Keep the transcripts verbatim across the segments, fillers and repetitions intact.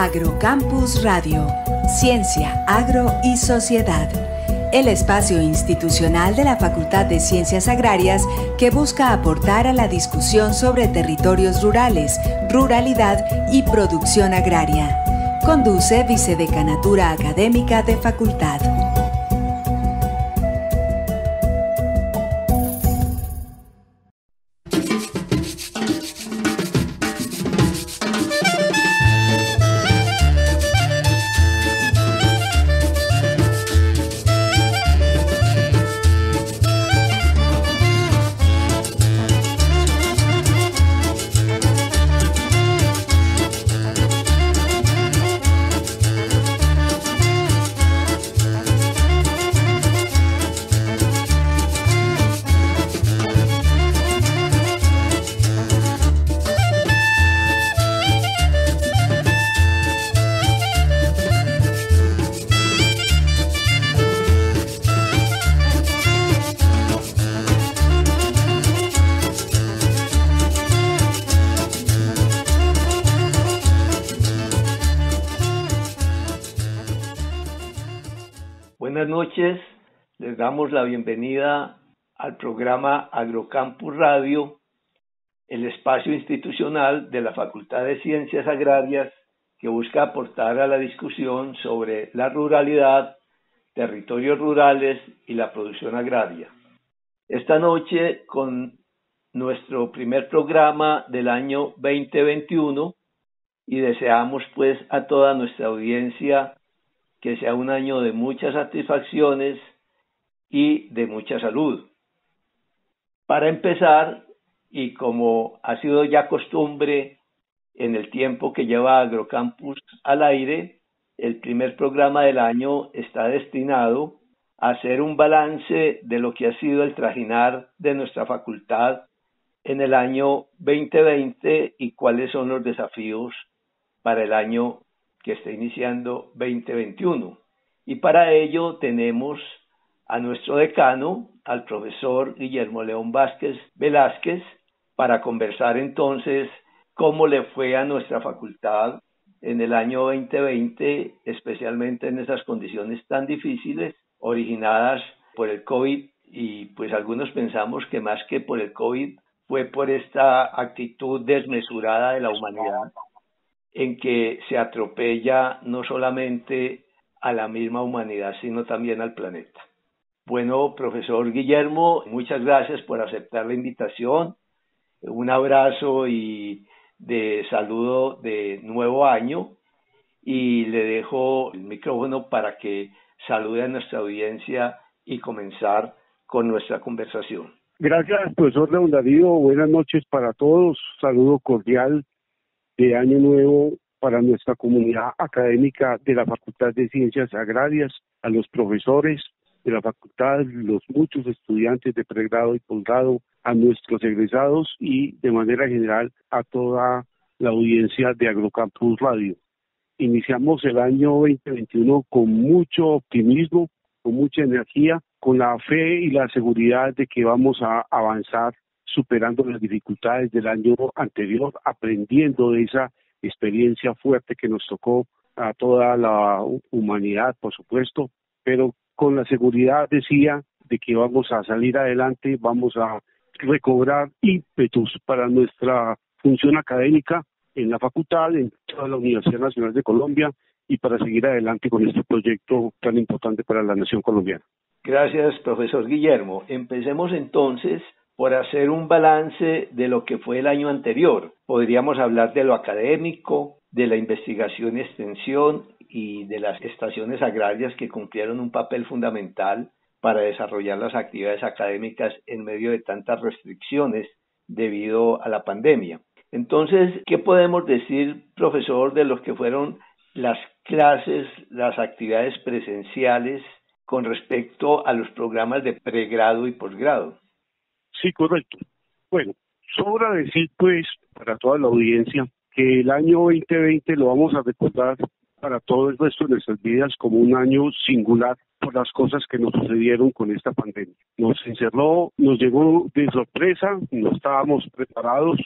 Agrocampus Radio, Ciencia, Agro y Sociedad. El espacio institucional de la Facultad de Ciencias Agrarias que busca aportar a la discusión sobre territorios rurales, ruralidad y producción agraria. Conduce Vicedecanatura Académica de Facultad. Buenas noches, les damos la bienvenida al programa Agrocampus Radio, el espacio institucional de la Facultad de Ciencias Agrarias que busca aportar a la discusión sobre la ruralidad, territorios rurales y la producción agraria. Esta noche, con nuestro primer programa del año veinte veintiuno, y deseamos pues a toda nuestra audiencia que sea un año de muchas satisfacciones y de mucha salud. Para empezar, y como ha sido ya costumbre en el tiempo que lleva Agrocampus al aire, el primer programa del año está destinado a hacer un balance de lo que ha sido el trajinar de nuestra facultad en el año veinte veinte y cuáles son los desafíos para el año que está iniciando veinte veintiuno. Y para ello tenemos a nuestro decano, al profesor Guillermo León Vázquez Velázquez, para conversar entonces cómo le fue a nuestra facultad en el año veinte veinte, especialmente en esas condiciones tan difíciles originadas por el COVID, y pues algunos pensamos que más que por el COVID fue por esta actitud desmesurada de la humanidad, en que se atropella no solamente a la misma humanidad, sino también al planeta. Bueno, profesor Guillermo, muchas gracias por aceptar la invitación. Un abrazo y de saludo de nuevo año, y le dejo el micrófono para que salude a nuestra audiencia y comenzar con nuestra conversación. Gracias, profesor León Darío. Buenas noches para todos. Saludo cordial de Año Nuevo para nuestra comunidad académica de la Facultad de Ciencias Agrarias, a los profesores de la facultad, los muchos estudiantes de pregrado y posgrado, a nuestros egresados y de manera general a toda la audiencia de Agrocampus Radio. Iniciamos el año veinte veintiuno con mucho optimismo, con mucha energía, con la fe y la seguridad de que vamos a avanzar superando las dificultades del año anterior, aprendiendo de esa experiencia fuerte que nos tocó a toda la humanidad, por supuesto, pero con la seguridad, decía, de que vamos a salir adelante, vamos a recobrar ímpetus para nuestra función académica en la facultad, en toda la Universidad Nacional de Colombia, y para seguir adelante con este proyecto tan importante para la nación colombiana. Gracias, profesor Guillermo. Empecemos entonces por hacer un balance de lo que fue el año anterior. Podríamos hablar de lo académico, de la investigación y extensión y de las estaciones agrarias que cumplieron un papel fundamental para desarrollar las actividades académicas en medio de tantas restricciones debido a la pandemia. Entonces, ¿qué podemos decir, profesor, de lo que fueron las clases, las actividades presenciales con respecto a los programas de pregrado y posgrado? Sí, correcto. Bueno, sobra decir pues para toda la audiencia que el año veinte veinte lo vamos a recordar para todo el resto de nuestras vidas como un año singular por las cosas que nos sucedieron con esta pandemia. Nos encerró, nos llegó de sorpresa, no estábamos preparados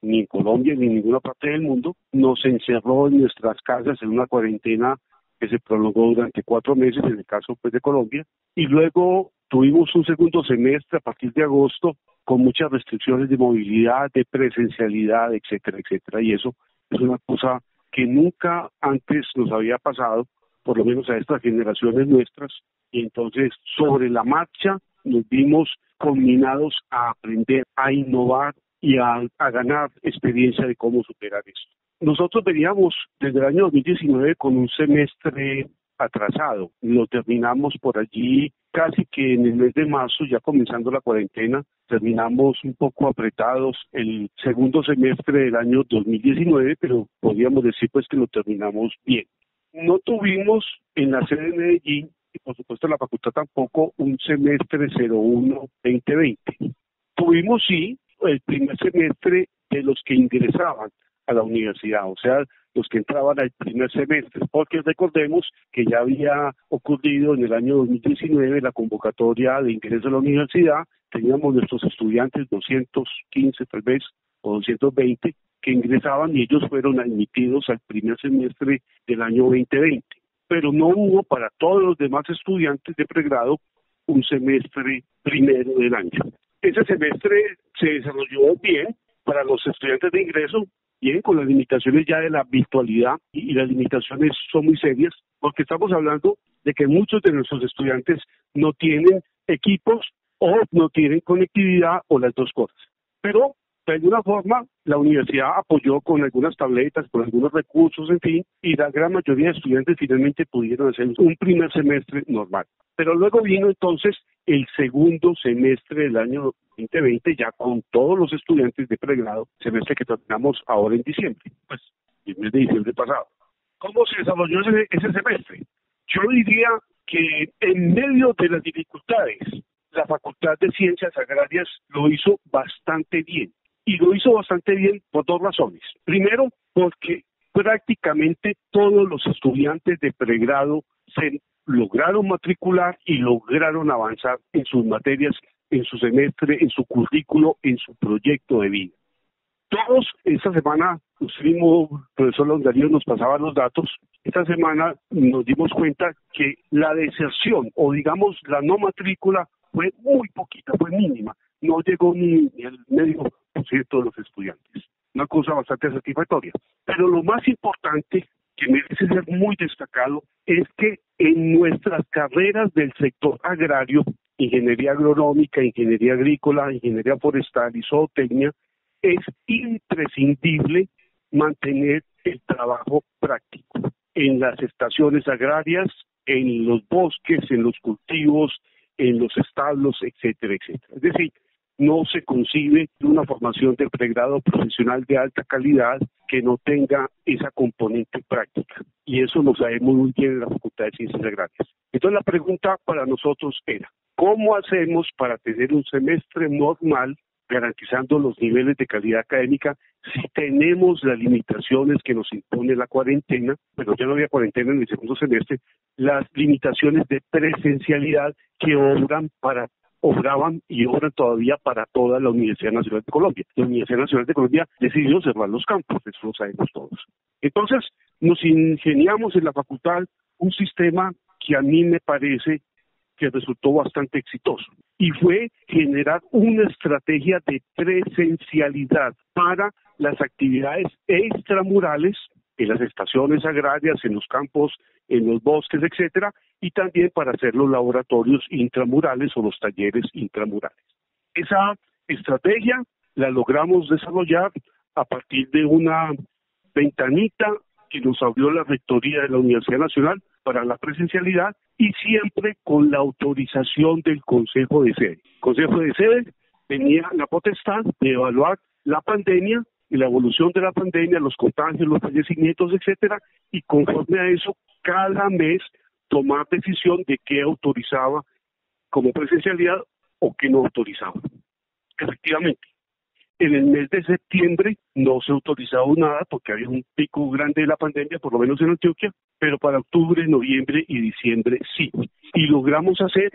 ni en Colombia ni en ninguna parte del mundo, nos encerró en nuestras casas en una cuarentena que se prolongó durante cuatro meses, en el caso pues de Colombia, y luego tuvimos un segundo semestre a partir de agosto con muchas restricciones de movilidad, de presencialidad, etcétera, etcétera, y eso es una cosa que nunca antes nos había pasado, por lo menos a estas generaciones nuestras, y entonces sobre la marcha nos vimos combinados a aprender, a innovar y a, a ganar experiencia de cómo superar esto. Nosotros veníamos desde el año dos mil diecinueve con un semestre atrasado, lo terminamos por allí casi que en el mes de marzo, ya comenzando la cuarentena, terminamos un poco apretados el segundo semestre del año dos mil diecinueve, pero podríamos decir pues que lo terminamos bien. No tuvimos en la sede de Medellín, y por supuesto en la facultad tampoco, un semestre cero uno veinte veinte. Tuvimos sí el primer semestre de los que ingresaban a la universidad, o sea, los que entraban al primer semestre, porque recordemos que ya había ocurrido en el año dos mil diecinueve la convocatoria de ingreso a la universidad, teníamos nuestros estudiantes doscientos quince tal vez, o doscientos veinte, que ingresaban y ellos fueron admitidos al primer semestre del año veinte veinte, pero no hubo para todos los demás estudiantes de pregrado un semestre primero del año. Ese semestre se desarrolló bien para los estudiantes de ingreso, bien, con las limitaciones ya de la virtualidad, y, y las limitaciones son muy serias, porque estamos hablando de que muchos de nuestros estudiantes no tienen equipos o no tienen conectividad o las dos cosas. Pero, de alguna forma, la universidad apoyó con algunas tabletas, con algunos recursos, en fin, y la gran mayoría de estudiantes finalmente pudieron hacer un primer semestre normal. Pero luego vino entonces el segundo semestre del año veinte veinte, ya con todos los estudiantes de pregrado, semestre que terminamos ahora en diciembre, pues el mes de diciembre pasado. ¿Cómo se desarrolló ese, ese semestre? Yo diría que en medio de las dificultades, la Facultad de Ciencias Agrarias lo hizo bastante bien. Y lo hizo bastante bien por dos razones. Primero, porque prácticamente todos los estudiantes de pregrado se lograron matricular y lograron avanzar en sus materias, en su semestre, en su currículo, en su proyecto de vida. Todos, esta semana, usted mismo, profesor Londarío, nos pasaba los datos. Esta semana nos dimos cuenta que la deserción, o digamos la no matrícula, fue muy poquita, fue mínima. No llegó ni, ni al medio por ciento de los estudiantes. Una cosa bastante satisfactoria. Pero lo más importante, que merece ser muy destacado, es que en nuestras carreras del sector agrario, ingeniería agronómica, ingeniería agrícola, ingeniería forestal y zootecnia, es imprescindible mantener el trabajo práctico en las estaciones agrarias, en los bosques, en los cultivos, en los establos, etcétera, etcétera. Es decir, no se concibe una formación de pregrado profesional de alta calidad que no tenga esa componente práctica. Y eso lo sabemos muy bien en la Facultad de Ciencias Agrarias. Entonces la pregunta para nosotros era, ¿cómo hacemos para tener un semestre normal garantizando los niveles de calidad académica si tenemos las limitaciones que nos impone la cuarentena? Pero ya no había cuarentena en el segundo semestre, las limitaciones de presencialidad que obran para obraban y obran todavía para toda la Universidad Nacional de Colombia. La Universidad Nacional de Colombia decidió cerrar los campus, eso lo sabemos todos. Entonces, nos ingeniamos en la facultad un sistema que a mí me parece que resultó bastante exitoso, y fue generar una estrategia de presencialidad para las actividades extramurales en las estaciones agrarias, en los campos, en los bosques, etcétera, y también para hacer los laboratorios intramurales o los talleres intramurales. Esa estrategia la logramos desarrollar a partir de una ventanita que nos abrió la Rectoría de la Universidad Nacional para la presencialidad, y siempre con la autorización del Consejo de Sede. El Consejo de Sede tenía la potestad de evaluar la pandemia y la evolución de la pandemia, los contagios, los fallecimientos, etcétera, y conforme a eso, cada mes tomar decisión de qué autorizaba como presencialidad o qué no autorizaba. Efectivamente, en el mes de septiembre no se autorizaba nada porque había un pico grande de la pandemia, por lo menos en Antioquia, pero para octubre, noviembre y diciembre sí. Y logramos hacer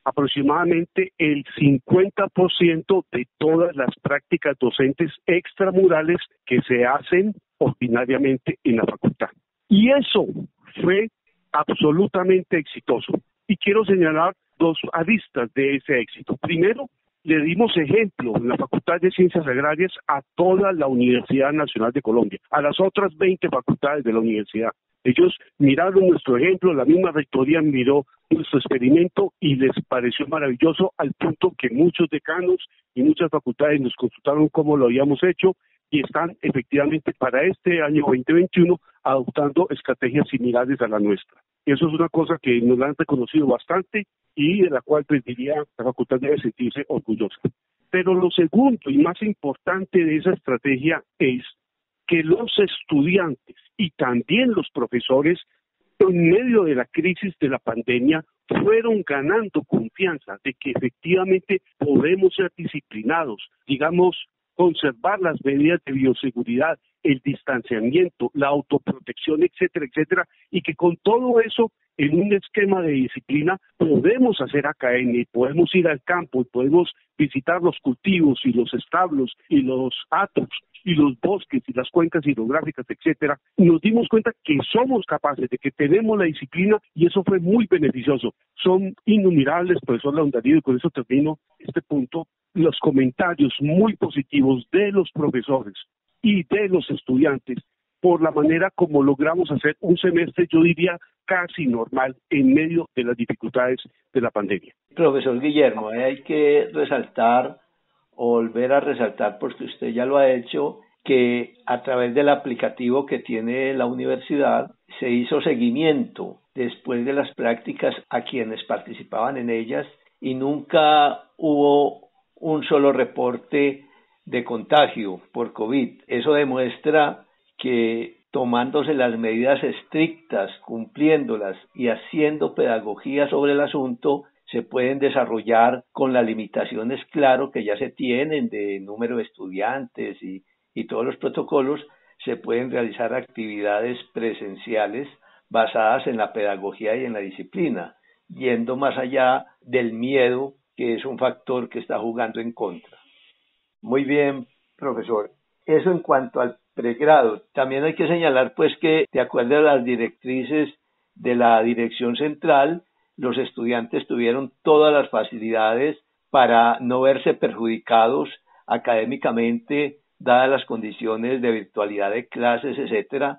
aproximadamente el cincuenta por ciento de todas las prácticas docentes extramurales que se hacen ordinariamente en la facultad. Y eso fue absolutamente exitoso. Y quiero señalar dos aristas de ese éxito. Primero, le dimos ejemplo en la Facultad de Ciencias Agrarias a toda la Universidad Nacional de Colombia, a las otras veinte facultades de la universidad. Ellos miraron nuestro ejemplo, la misma rectoría miró nuestro experimento y les pareció maravilloso, al punto que muchos decanos y muchas facultades nos consultaron cómo lo habíamos hecho y están efectivamente para este año veinte veintiuno adoptando estrategias similares a la nuestra. Y eso es una cosa que nos la han reconocido bastante y de la cual pues diría la facultad debe sentirse orgullosa. Pero lo segundo y más importante de esa estrategia es que los estudiantes y también los profesores, en medio de la crisis de la pandemia, fueron ganando confianza de que efectivamente podemos ser disciplinados, digamos, conservar las medidas de bioseguridad, el distanciamiento, la autoprotección, etcétera, etcétera, y que con todo eso, en un esquema de disciplina, podemos hacer academia y podemos ir al campo y podemos visitar los cultivos y los establos y los hatos y los bosques y las cuencas hidrográficas, etcétera. Nos dimos cuenta que somos capaces, de que tenemos la disciplina y eso fue muy beneficioso. Son innumerables, profesor Laundarío, y con eso termino este punto, los comentarios muy positivos de los profesores y de los estudiantes por la manera como logramos hacer un semestre, yo diría, casi normal en medio de las dificultades de la pandemia. Profesor Guillermo, hay que resaltar o volver a resaltar, porque usted ya lo ha hecho, que a través del aplicativo que tiene la universidad se hizo seguimiento después de las prácticas a quienes participaban en ellas y nunca hubo un solo reporte de contagio por COVID. Eso demuestra que tomándose las medidas estrictas, cumpliéndolas y haciendo pedagogía sobre el asunto, se pueden desarrollar con las limitaciones, claro, que ya se tienen de número de estudiantes y, y todos los protocolos, se pueden realizar actividades presenciales basadas en la pedagogía y en la disciplina, yendo más allá del miedo, que es un factor que está jugando en contra. Muy bien, profesor. Eso en cuanto al pregrado. También hay que señalar pues que, de acuerdo a las directrices de la Dirección Central, los estudiantes tuvieron todas las facilidades para no verse perjudicados académicamente, dadas las condiciones de virtualidad de clases, etcétera,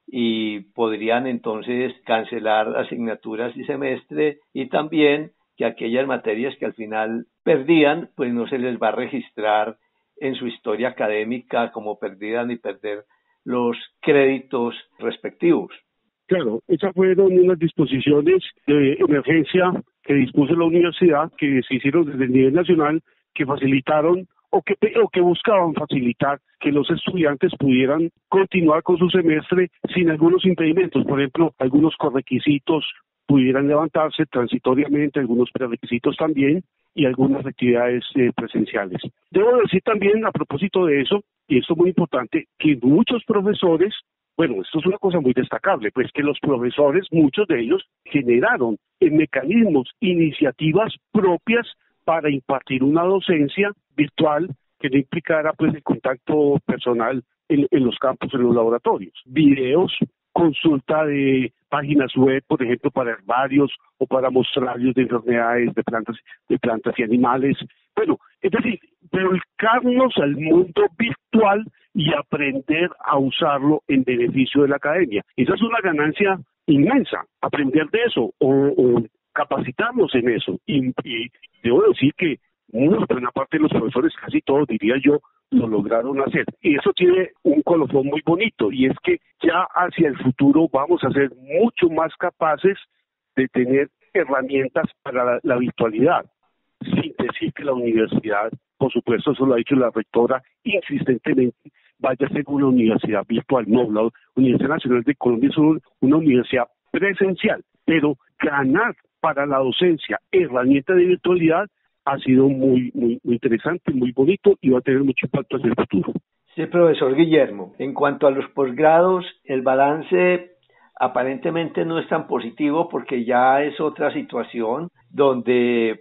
y podrían entonces cancelar asignaturas y semestre, y también que aquellas materias que al final perdían, pues no se les va a registrar en su historia académica como perdidas ni perder los créditos respectivos. Claro, esas fueron unas disposiciones de emergencia que dispuso la universidad, que se hicieron desde el nivel nacional, que facilitaron o que, o que buscaban facilitar que los estudiantes pudieran continuar con su semestre sin algunos impedimentos. Por ejemplo, algunos correquisitos pudieran levantarse transitoriamente, algunos prerequisitos también, y algunas actividades eh, presenciales. Debo decir también, a propósito de eso, y esto es muy importante, que muchos profesores, bueno, esto es una cosa muy destacable, pues que los profesores, muchos de ellos, generaron en mecanismos, iniciativas propias para impartir una docencia virtual que no implicara pues el contacto personal en, en los campos, en los laboratorios. Videos, consulta de páginas web, por ejemplo, para herbarios o para mostrarios de enfermedades de plantas, de plantas y animales. Bueno, es decir, volcarnos al mundo virtual y aprender a usarlo en beneficio de la academia. Esa es una ganancia inmensa, aprender de eso o, o capacitarnos en eso. Y, y debo decir que muy buena parte de los profesores, casi todos diría yo, lo lograron hacer. Y eso tiene un colofón muy bonito, y es que ya hacia el futuro vamos a ser mucho más capaces de tener herramientas para la, la virtualidad, sin decir que la universidad, por supuesto, eso lo ha dicho la rectora insistentemente, vaya a ser una universidad virtual. No, la Universidad Nacional de Colombia es un, una universidad presencial, pero ganar para la docencia herramientas de virtualidad ha sido muy, muy, muy interesante, muy bonito y va a tener mucho impacto hacia el futuro. Sí, profesor Guillermo. En cuanto a los posgrados, el balance aparentemente no es tan positivo porque ya es otra situación donde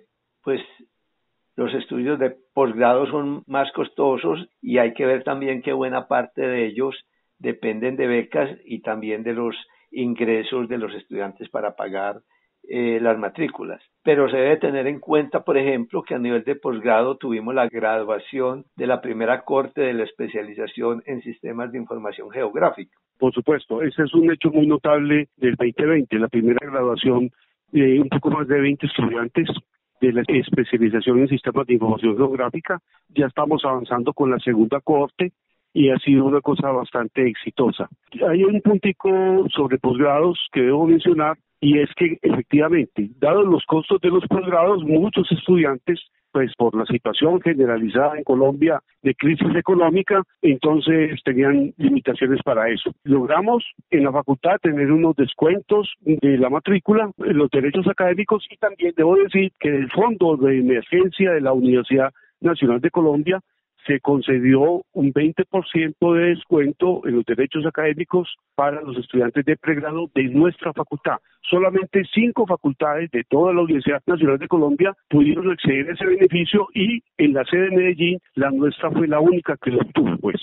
pues los estudios de posgrado son más costosos y hay que ver también que buena parte de ellos dependen de becas y también de los ingresos de los estudiantes para pagar eh, las matrículas. Pero se debe tener en cuenta, por ejemplo, que a nivel de posgrado tuvimos la graduación de la primera corte de la especialización en sistemas de información geográfica. Por supuesto, ese es un hecho muy notable del veinte veinte, la primera graduación de un poco más de veinte estudiantes de la especialización en sistemas de información geográfica. Ya estamos avanzando con la segunda corte y ha sido una cosa bastante exitosa. Hay un puntico sobre posgrados que debo mencionar, y es que efectivamente, dados los costos de los posgrados, muchos estudiantes, pues por la situación generalizada en Colombia de crisis económica, entonces tenían limitaciones para eso. Logramos en la facultad tener unos descuentos de la matrícula, en los derechos académicos, y también debo decir que el Fondo de Emergencia de la Universidad Nacional de Colombia se concedió un veinte por ciento de descuento en los derechos académicos para los estudiantes de pregrado de nuestra facultad. Solamente cinco facultades de toda la Universidad Nacional de Colombia pudieron acceder a ese beneficio, y en la sede de Medellín la nuestra fue la única que lo obtuvo, pues.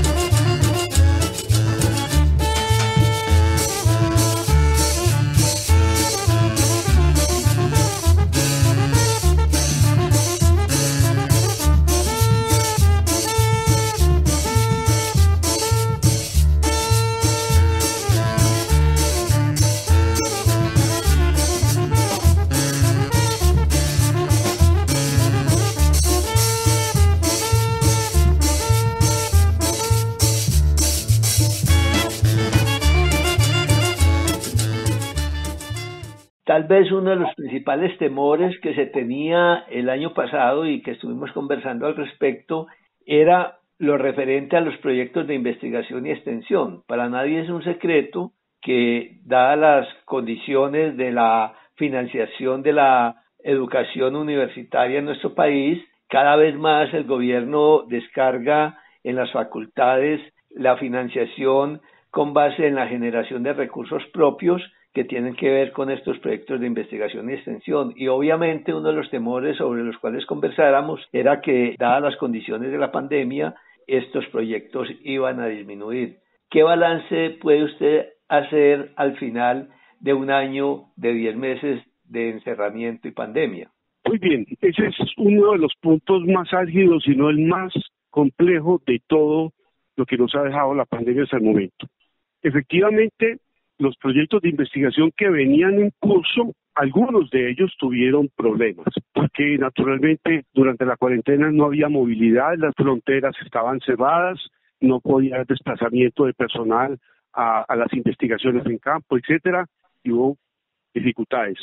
Tal vez uno de los principales temores que se tenía el año pasado y que estuvimos conversando al respecto era lo referente a los proyectos de investigación y extensión. Para nadie es un secreto que, dadas las condiciones de la financiación de la educación universitaria en nuestro país, cada vez más el gobierno descarga en las facultades la financiación con base en la generación de recursos propios que tienen que ver con estos proyectos de investigación y extensión. Y obviamente uno de los temores sobre los cuales conversáramos era que, dadas las condiciones de la pandemia, estos proyectos iban a disminuir. ¿Qué balance puede usted hacer al final de un año de diez meses de encerramiento y pandemia? Muy bien, ese es uno de los puntos más álgidos y no el más complejo de todo lo que nos ha dejado la pandemia hasta el momento. Efectivamente, los proyectos de investigación que venían en curso, algunos de ellos tuvieron problemas, porque naturalmente durante la cuarentena no había movilidad, las fronteras estaban cerradas, no podía haber desplazamiento de personal a, a las investigaciones en campo, etcétera, y hubo dificultades.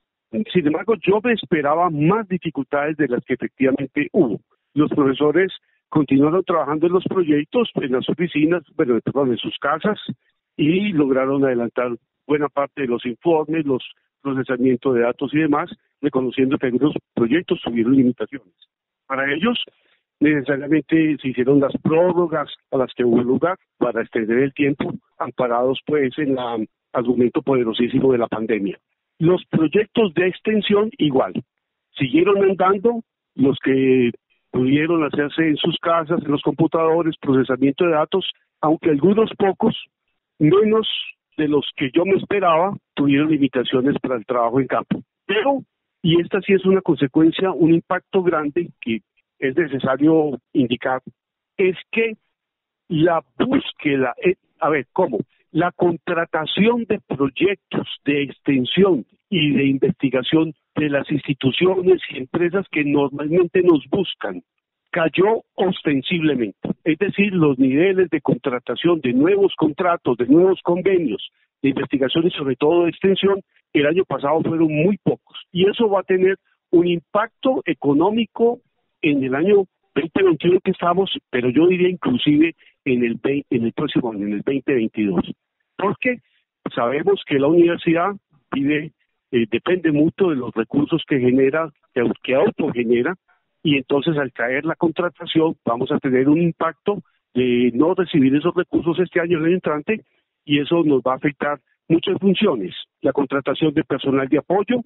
Sin embargo, yo me esperaba más dificultades de las que efectivamente hubo. Los profesores continuaron trabajando en los proyectos, en las oficinas, bueno, perdón, en sus casas, y lograron adelantar buena parte de los informes, los procesamientos de datos y demás, reconociendo que algunos proyectos tuvieron limitaciones. Para ellos, necesariamente se hicieron las prórrogas a las que hubo lugar para extender el tiempo, amparados pues en el argumento poderosísimo de la pandemia. Los proyectos de extensión igual, siguieron andando, los que pudieron hacerse en sus casas, en los computadores, procesamiento de datos, aunque algunos pocos, menos de los que yo me esperaba, tuvieron limitaciones para el trabajo en campo. Pero, y esta sí es una consecuencia, un impacto grande que es necesario indicar, es que la búsqueda, a ver, ¿cómo? La contratación de proyectos de extensión y de investigación de las instituciones y empresas que normalmente nos buscan cayó ostensiblemente. Es decir, los niveles de contratación de nuevos contratos, de nuevos convenios de investigación y sobre todo de extensión, el año pasado fueron muy pocos. Y eso va a tener un impacto económico en el año veinte veintiuno que estamos, pero yo diría inclusive en el, veinte, en el próximo año, en el veinte veintidós. Porque sabemos que la universidad vive, eh, depende mucho de los recursos que genera, que, que autogenera, y entonces al caer la contratación vamos a tener un impacto de no recibir esos recursos este año, el año entrante, y eso nos va a afectar muchas funciones. La contratación de personal de apoyo,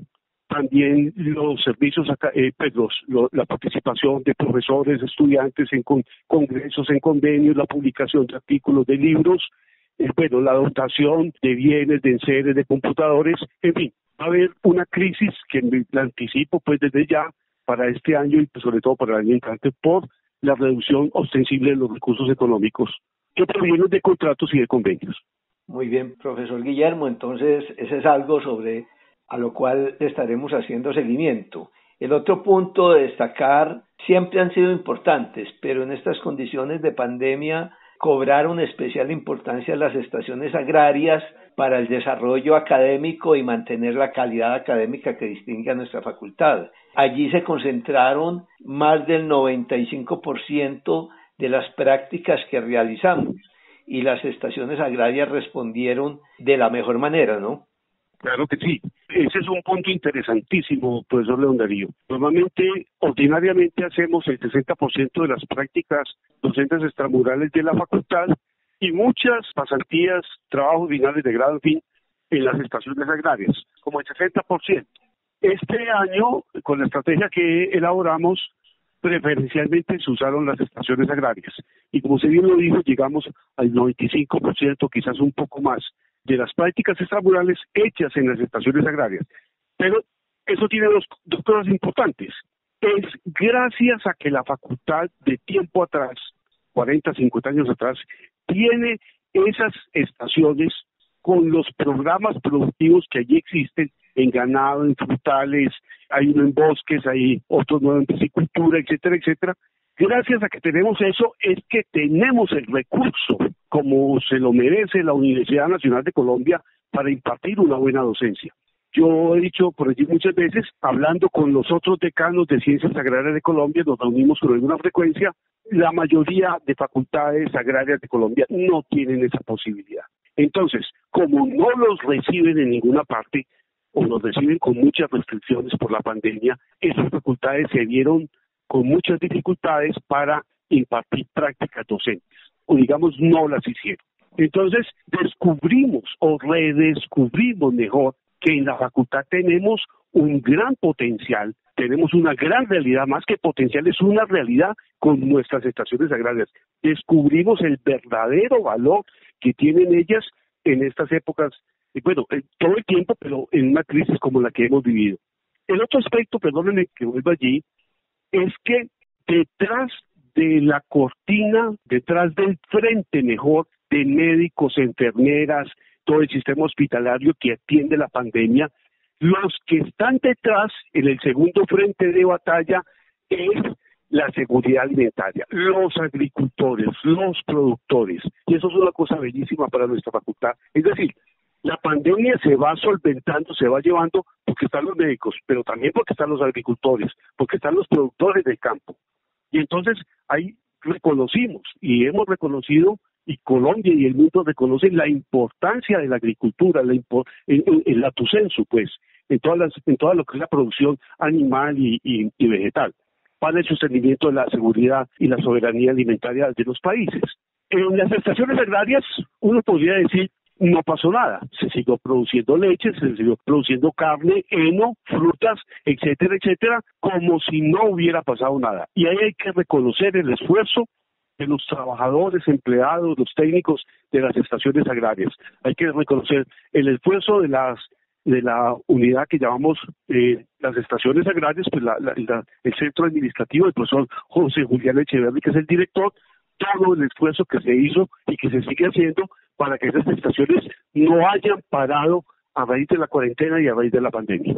también los servicios, eh, pues los, lo, la participación de profesores, estudiantes en con, congresos, en convenios, la publicación de artículos, de libros, eh, bueno, la dotación de bienes, de enseres, de computadores, en fin, va a haber una crisis que me la anticipo pues desde ya para este año y pues, sobre todo para el año entrante por la reducción ostensible de los recursos económicos, que provienen de contratos y de convenios. Muy bien, profesor Guillermo, entonces ese es algo sobre a lo cual estaremos haciendo seguimiento. El otro punto de destacar, siempre han sido importantes, pero en estas condiciones de pandemia cobraron especial importancia las estaciones agrarias para el desarrollo académico y mantener la calidad académica que distingue a nuestra facultad. Allí se concentraron más del noventa y cinco por ciento de las prácticas que realizamos y las estaciones agrarias respondieron de la mejor manera, ¿no? Claro que sí. Ese es un punto interesantísimo, profesor León Darío. Normalmente, ordinariamente hacemos el sesenta por ciento de las prácticas docentes extramurales de la facultad y muchas pasantías, trabajos finales de grado, en fin, en las estaciones agrarias, como el sesenta por ciento. Este año, con la estrategia que elaboramos, preferencialmente se usaron las estaciones agrarias. Y como se bien lo dijo, llegamos al noventa y cinco por ciento, quizás un poco más, de las prácticas extramurales hechas en las estaciones agrarias. Pero eso tiene dos, dos cosas importantes. Es gracias a que la facultad de tiempo atrás, cuarenta, cincuenta años atrás, tiene esas estaciones con los programas productivos que allí existen en ganado, en frutales, hay uno en bosques, hay otro nuevo en piscicultura, etcétera, etcétera. Gracias a que tenemos eso, es que tenemos el recurso, como se lo merece la Universidad Nacional de Colombia, para impartir una buena docencia. Yo he dicho por allí muchas veces, hablando con los otros decanos de Ciencias Agrarias de Colombia, nos reunimos con alguna frecuencia, la mayoría de facultades agrarias de Colombia no tienen esa posibilidad. Entonces, como no los reciben en ninguna parte, o los reciben con muchas restricciones por la pandemia, esas facultades se vieron con muchas dificultades para impartir prácticas docentes, o digamos no las hicieron. Entonces descubrimos o redescubrimos mejor que en la facultad tenemos un gran potencial, tenemos una gran realidad, más que potencial es una realidad con nuestras estaciones agrarias. Descubrimos el verdadero valor que tienen ellas en estas épocas, y bueno, todo el tiempo, pero en una crisis como la que hemos vivido. El otro aspecto, perdónenme que vuelva allí, es que detrás de la cortina, detrás del frente mejor de médicos, enfermeras, todo el sistema hospitalario que atiende la pandemia, los que están detrás en el segundo frente de batalla es la seguridad alimentaria, los agricultores, los productores, y eso es una cosa bellísima para nuestra facultad. Es decir, la pandemia se va solventando, se va llevando porque están los médicos, pero también porque están los agricultores, porque están los productores del campo. Y entonces ahí reconocimos y hemos reconocido, y Colombia y el mundo reconocen la importancia de la agricultura, la impor, en, en, en la TUCENSU, pues, en todas las, en toda lo que es la producción animal y, y, y vegetal, para el sostenimiento de la seguridad y la soberanía alimentaria de los países. En las estaciones agrarias, uno podría decir, no pasó nada, se siguió produciendo leche, se siguió produciendo carne, heno, frutas, etcétera, etcétera, como si no hubiera pasado nada. Y ahí hay que reconocer el esfuerzo de los trabajadores, empleados, los técnicos de las estaciones agrarias. Hay que reconocer el esfuerzo de las de la unidad que llamamos eh, las estaciones agrarias, pues la, la, la, el centro administrativo, el profesor José Julián Echeverri, que es el director, todo el esfuerzo que se hizo y que se sigue haciendo para que esas estaciones no hayan parado a raíz de la cuarentena y a raíz de la pandemia.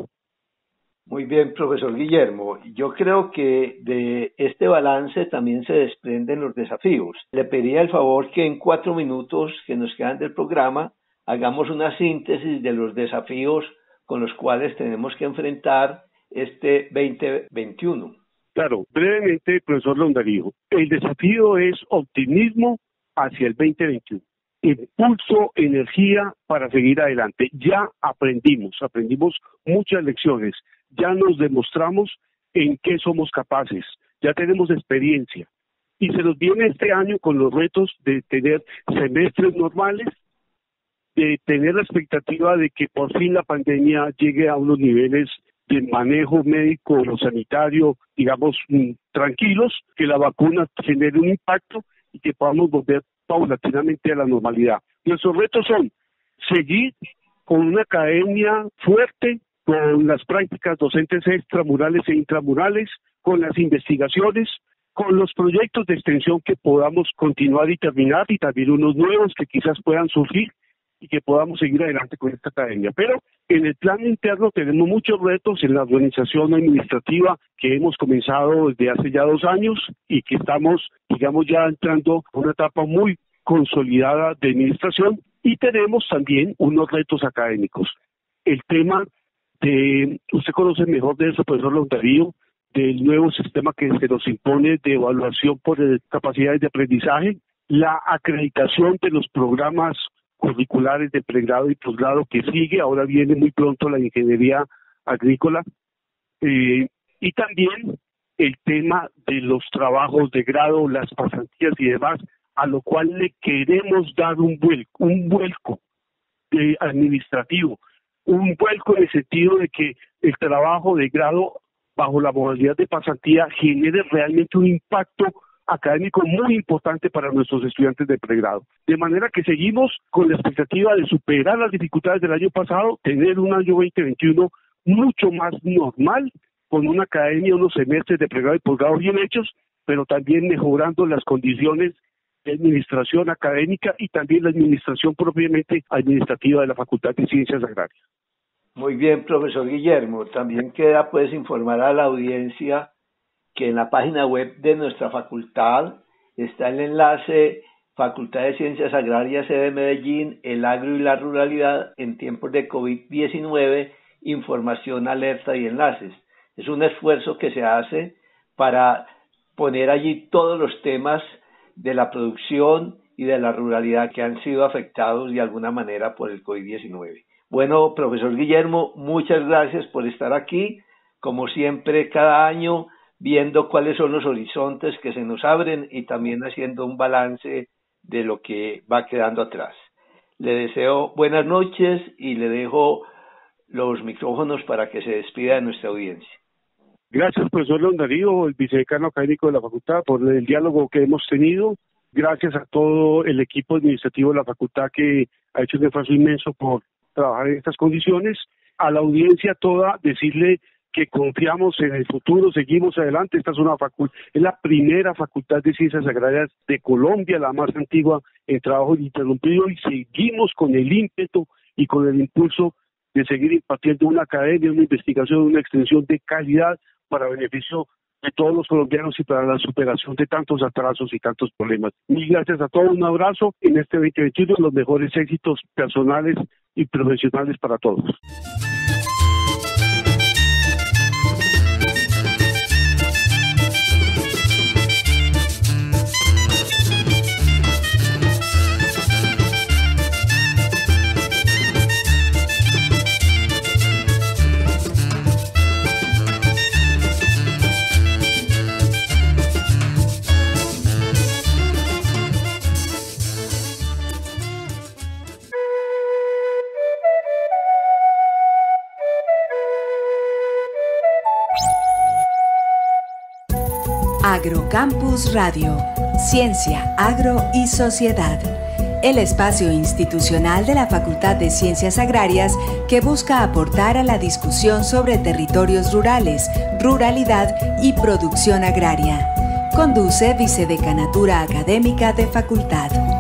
Muy bien, profesor Guillermo. Yo creo que de este balance también se desprenden los desafíos. Le pediría el favor que en cuatro minutos que nos quedan del programa hagamos una síntesis de los desafíos con los cuales tenemos que enfrentar este veinte veintiuno. Claro, brevemente, profesor León Darío, el desafío es optimismo hacia el veinte veintiuno. Impulso, energía para seguir adelante. Ya aprendimos, aprendimos muchas lecciones, ya nos demostramos en qué somos capaces, ya tenemos experiencia y se nos viene este año con los retos de tener semestres normales, de tener la expectativa de que por fin la pandemia llegue a unos niveles de manejo médico o sanitario, digamos, tranquilos, que la vacuna genere un impacto y que podamos volver paulatinamente a la normalidad. Nuestros retos son seguir con una academia fuerte, con las prácticas docentes extramurales e intramurales, con las investigaciones, con los proyectos de extensión que podamos continuar y terminar, y también unos nuevos que quizás puedan surgir y que podamos seguir adelante con esta academia. Pero en el plano interno tenemos muchos retos en la organización administrativa que hemos comenzado desde hace ya dos años y que estamos, digamos, ya entrando a una etapa muy consolidada de administración, y tenemos también unos retos académicos. El tema de, usted conoce mejor de eso, profesor Londarío, del nuevo sistema que se nos impone de evaluación por capacidades de aprendizaje, la acreditación de los programas curriculares de pregrado y posgrado que sigue, ahora viene muy pronto la ingeniería agrícola, eh, y también el tema de los trabajos de grado, las pasantías y demás, a lo cual le queremos dar un vuelco, un vuelco eh, administrativo, un vuelco en el sentido de que el trabajo de grado bajo la modalidad de pasantía genere realmente un impacto académico muy importante para nuestros estudiantes de pregrado. De manera que seguimos con la expectativa de superar las dificultades del año pasado, tener un año veinte veintiuno mucho más normal, con una academia, unos semestres de pregrado y posgrado bien hechos, pero también mejorando las condiciones de administración académica y también la administración propiamente administrativa de la Facultad de Ciencias Agrarias. Muy bien, profesor Guillermo. También queda pues informar a la audiencia que en la página web de nuestra facultad está el enlace Facultad de Ciencias Agrarias sede Medellín, el agro y la ruralidad en tiempos de COVID diecinueve, información, alerta y enlaces. Es un esfuerzo que se hace para poner allí todos los temas de la producción y de la ruralidad que han sido afectados de alguna manera por el COVID diecinueve. Bueno, profesor Guillermo, muchas gracias por estar aquí, como siempre cada año, viendo cuáles son los horizontes que se nos abren y también haciendo un balance de lo que va quedando atrás. Le deseo buenas noches y le dejo los micrófonos para que se despida de nuestra audiencia. Gracias, profesor Londarío, el vicedecano académico de la facultad, por el diálogo que hemos tenido. Gracias a todo el equipo administrativo de la facultad que ha hecho un esfuerzo inmenso por trabajar en estas condiciones. A la audiencia toda, decirle que confiamos en el futuro, seguimos adelante. Esta es una facultad, es la primera facultad de Ciencias Agrarias de Colombia, la más antigua en trabajo ininterrumpido, y seguimos con el ímpetu y con el impulso de seguir impartiendo una academia, una investigación, una extensión de calidad para beneficio de todos los colombianos y para la superación de tantos atrasos y tantos problemas. Mil gracias a todos, un abrazo en este veinte veintiuno, los mejores éxitos personales y profesionales para todos. Agrocampus Radio, Ciencia, Agro y Sociedad. El espacio institucional de la Facultad de Ciencias Agrarias que busca aportar a la discusión sobre territorios rurales, ruralidad y producción agraria. Conduce Vicedecanatura Académica de Facultad.